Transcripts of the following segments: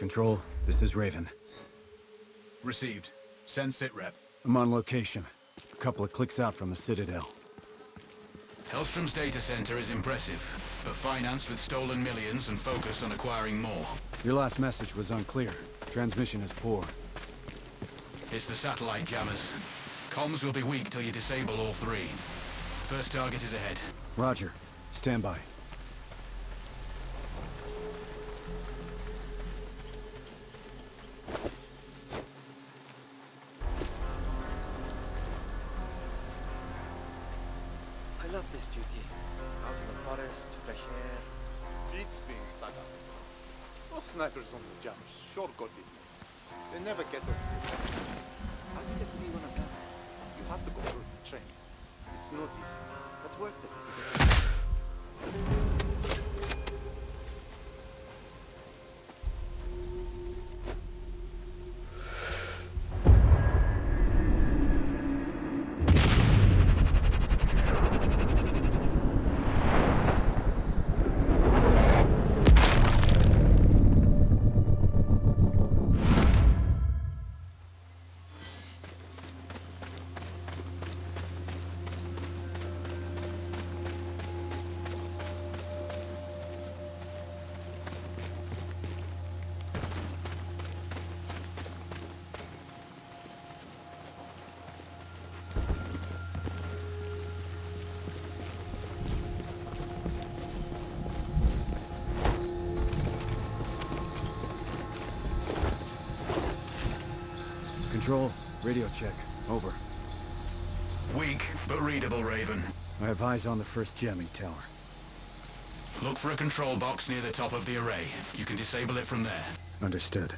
Control, this is Raven. Received. Send sitrep. I'm on location. A couple of clicks out from the Citadel. Hellstrom's data center is impressive, but financed with stolen millions and focused on acquiring more. Your last message was unclear. Transmission is poor. It's the satellite jammers. Comms will be weak till you disable all three. First target is ahead. Roger. Stand by. I love this duty. Out in the forest, fresh air. Beats being stuck up. Those snipers on the jammers sure got it. They never get off. How did it be one of them? You have to go through the train. It's not easy. But worth it. Control, radio check. Over. Weak, but readable, Raven. I have eyes on the first jamming tower. Look for a control box near the top of the array. You can disable it from there. Understood.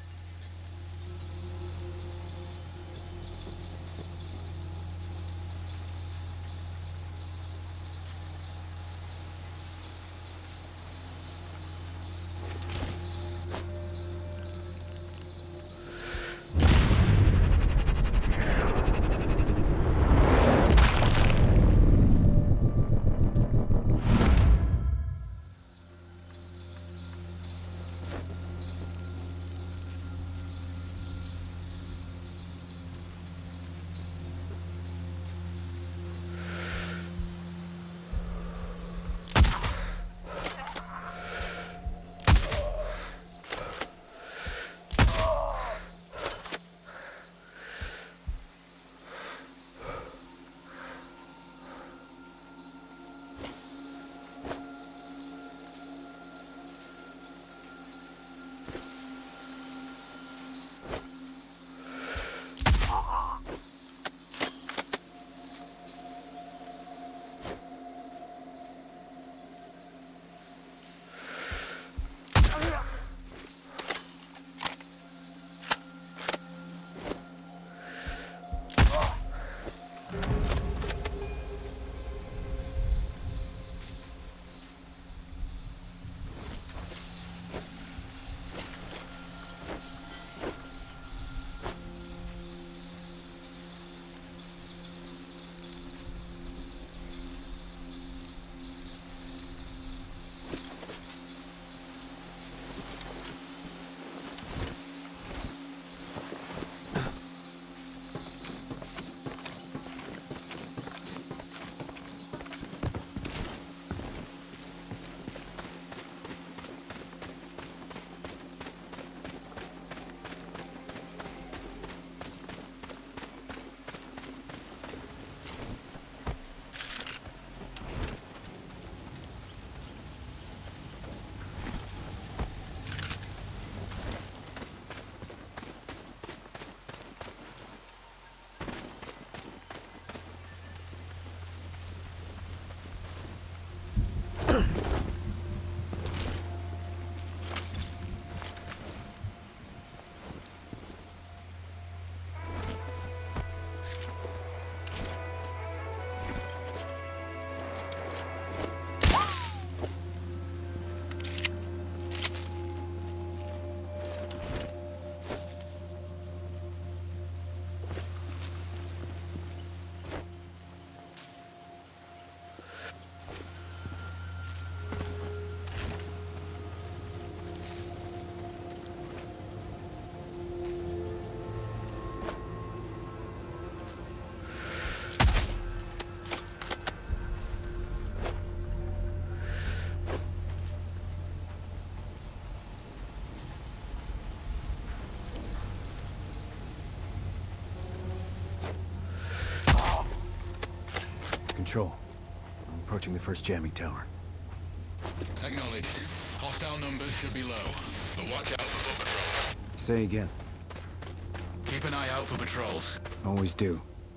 Control. I'm approaching the first jamming tower. Acknowledged. Hostile numbers should be low, but watch out for foot patrols. Say again. Keep an eye out for patrols. Always do.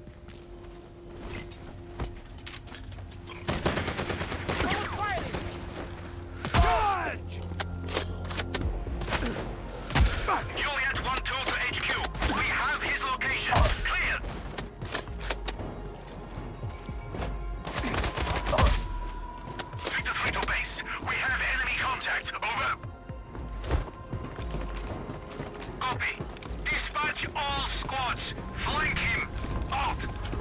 Juliet 1-2 to HQ. We have his location. Clear. Victor 3 to base. We have enemy contact. Over. Copy. Dispatch all squads. Flank him. Out.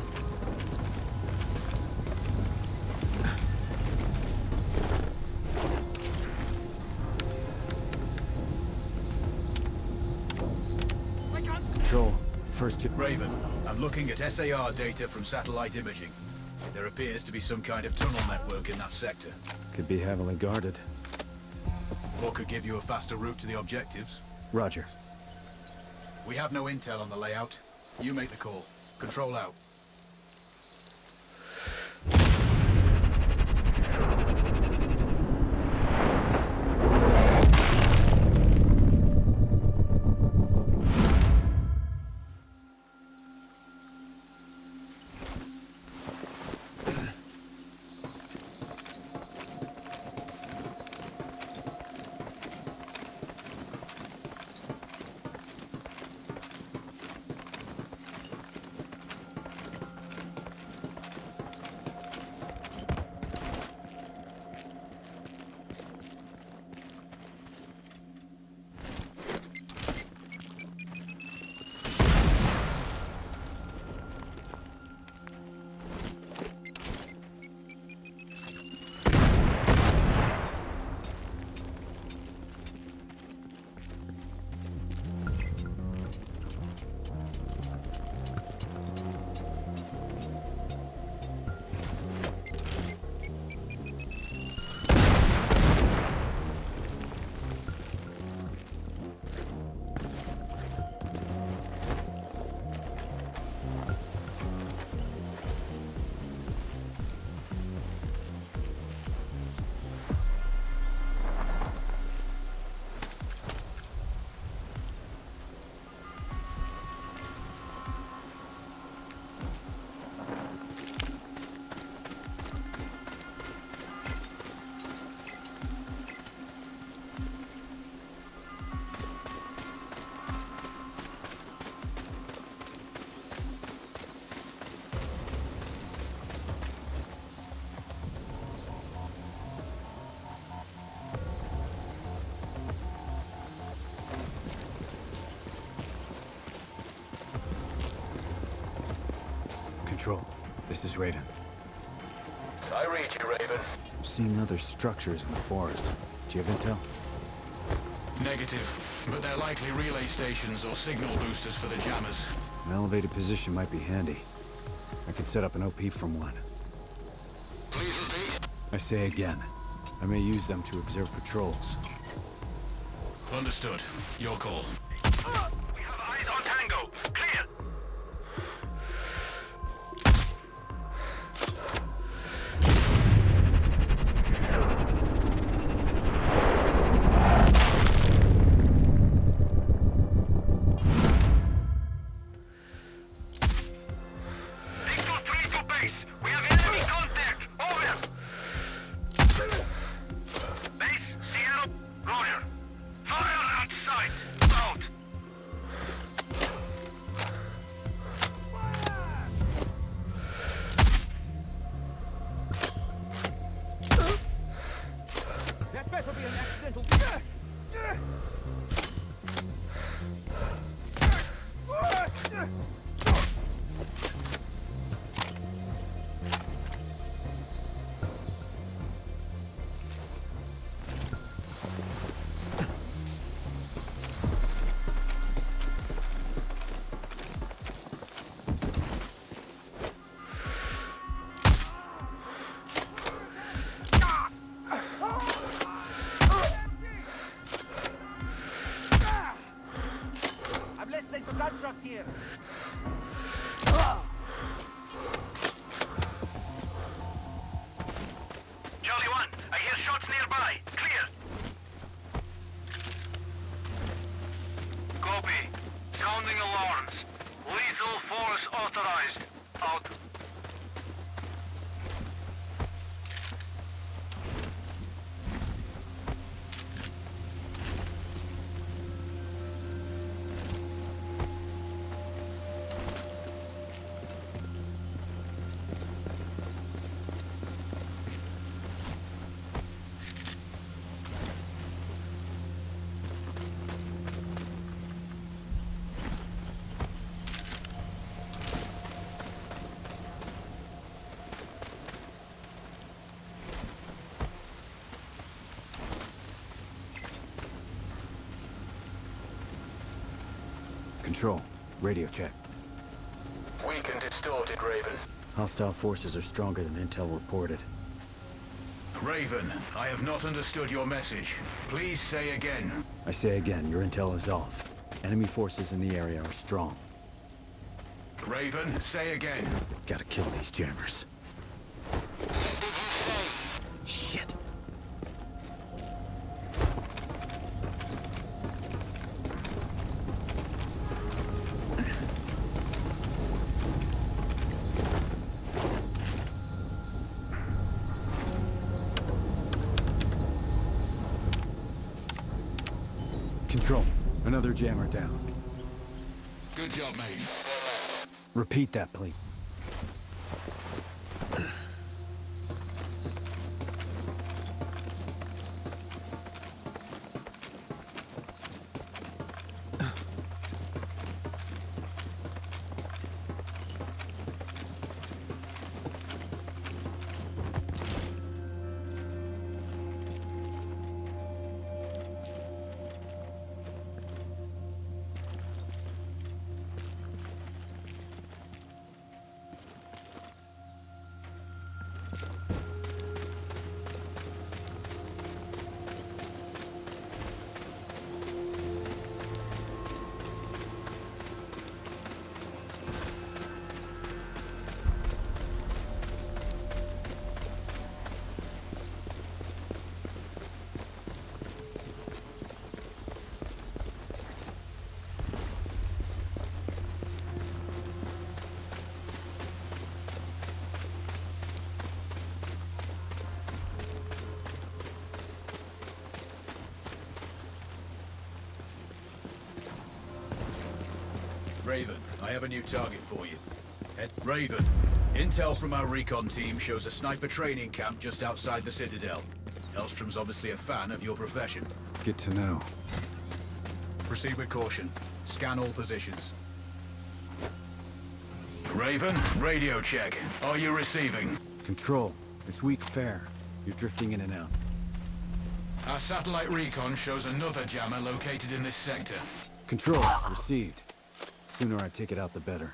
Control. First Raven, I'm looking at SAR data from satellite imaging. There appears to be some kind of tunnel network in that sector. could be heavily guarded. Or could give you a faster route to the objectives. Roger. We have no intel on the layout. You make the call. Control out. Control. This is Raven. I read you, Raven. I'm seeing other structures in the forest. Do you have intel? Negative, but they're likely relay stations or signal boosters for the jammers. An elevated position might be handy. I could set up an OP from one. Please repeat. I say again, I may use them to observe patrols. Understood. Your call. We have eyes on Tango. Clear. Victor 3 to base. We have enemy contact. Over. Base, Seattle. Roger. Fire outside. Out. That better be an accidental. I'm listening to gunshots here. Copy. Sounding alarms. Lethal force authorized. Out. Control. Radio check. Weak and distorted, Raven. Hostile forces are stronger than intel reported. Raven, I have not understood your message. Please say again. I say again, your intel is off. Enemy forces in the area are strong. Raven, say again. Gotta kill these jammers. Shit. Control. Another jammer down. Good job, mate. Repeat that, please. Raven, I have a new target for you. Raven, intel from our recon team shows a sniper training camp just outside the Citadel. Hellstrom's obviously a fan of your profession. Good to know. Proceed with caution. Scan all positions. Raven, radio check. Are you receiving? Control. It's weak fare. You're drifting in and out. Our satellite recon shows another jammer located in this sector. Control. Received. Sooner I take it out, the better.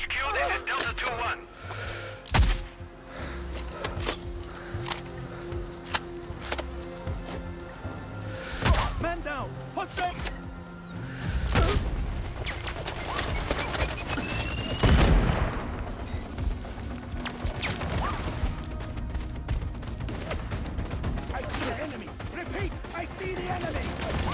HQ, this is Delta 2-1. Man down! Hostile! I see the enemy! Repeat! I see the enemy!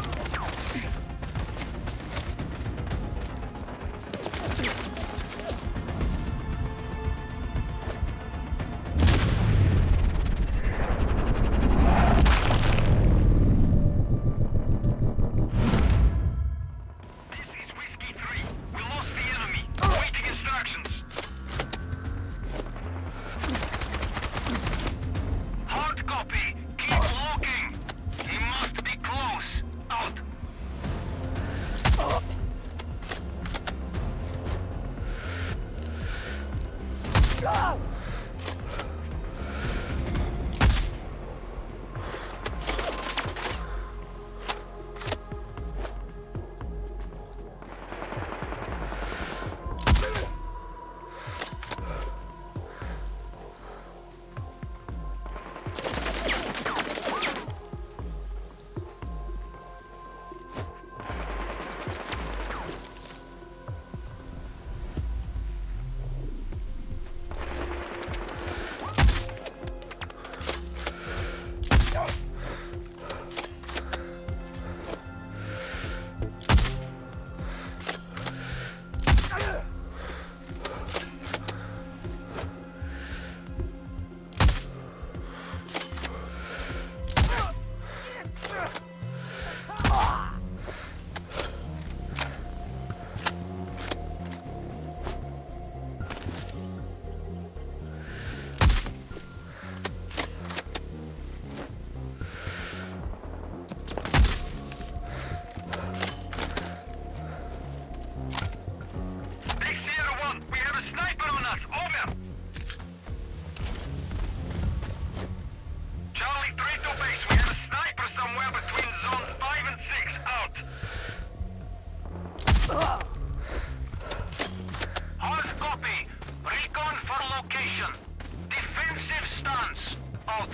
Hard copy. Recon for location. Defensive stance. Out.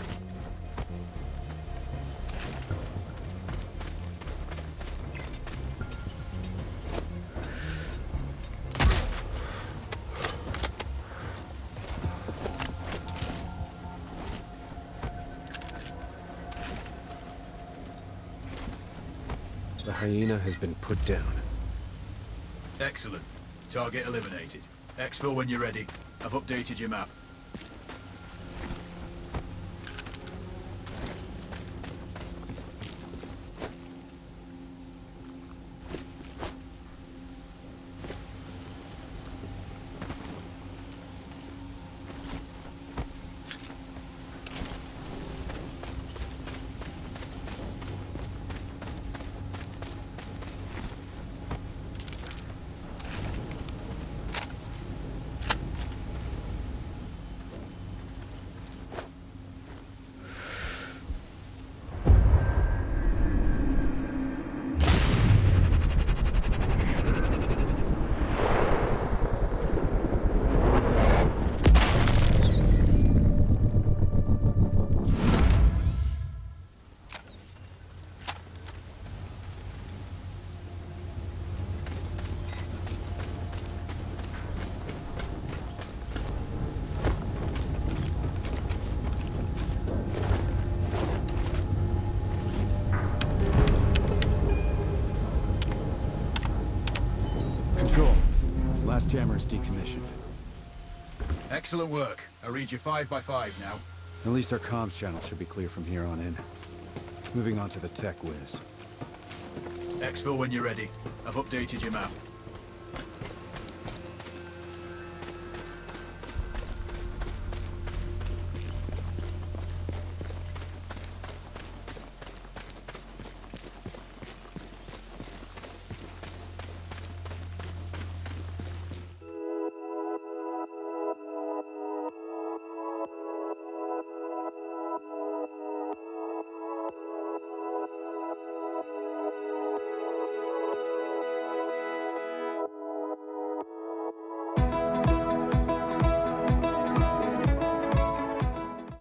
The hyena has been put down. Excellent. Target eliminated. Exfil when you're ready. I've updated your map. Control. Last jammer is decommissioned. Excellent work. I read you 5 by 5 now. At least our comms channel should be clear from here on in. Moving on to the tech whiz. Exfil when you're ready. I've updated your map.